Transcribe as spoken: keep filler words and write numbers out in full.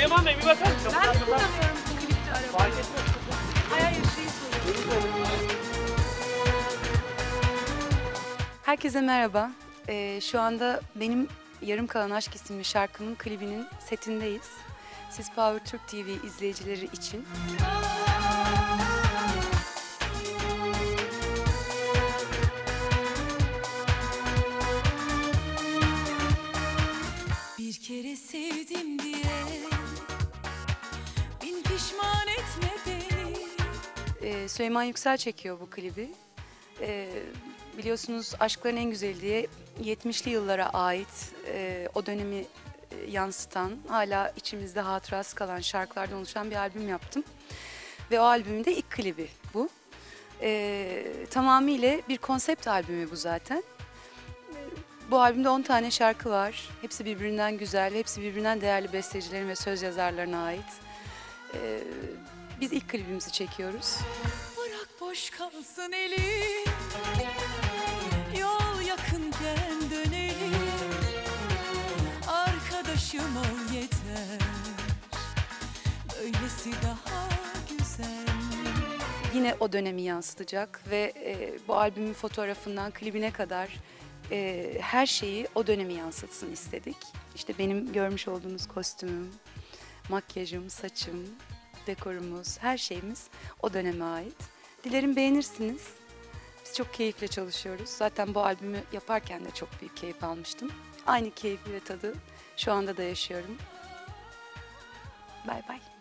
Süleyman Bey bir bakar mısın? Ben de kullanıyorum bu klipte arabayı. Fark etmez. Hayır hayır şeyi soruyorum. Herkese merhaba. Ee, şu anda benim Yarım Kalan Aşk isimli şarkımın klibinin setindeyiz. Siz Power Türk T V izleyicileri için. Bir kere sevdim diye bin pişman etme beni. Ee, Süleyman Yüksel çekiyor bu klibi. Ee, biliyorsunuz Aşkların En Güzeli diye yetmişli yıllara ait e, o dönemi e, yansıtan, hala içimizde hatırası kalan şarkılardan oluşan bir albüm yaptım. Ve o albümün de ilk klibi bu. Ee, tamamıyla bir konsept albümü bu zaten. Bu albümde on tane şarkı var. Hepsi birbirinden güzel, hepsi birbirinden değerli bestecilerin ve söz yazarlarına ait. Ee, biz ilk klibimizi çekiyoruz. Bırak boş kalsın eli, yol yakınken dönelim. Arkadaşım ol yeter, böylesi daha güzel. Yine o dönemi yansıtacak ve e, bu albümün fotoğrafından klibine kadar e, her şeyi o dönemi yansıtsın istedik. İşte benim görmüş olduğunuz kostümüm, makyajım, saçım, dekorumuz, her şeyimiz o döneme ait. Dilerim beğenirsiniz. Biz çok keyifle çalışıyoruz. Zaten bu albümü yaparken de çok büyük keyif almıştım. Aynı keyfi ve tadı şu anda da yaşıyorum. Bay bay.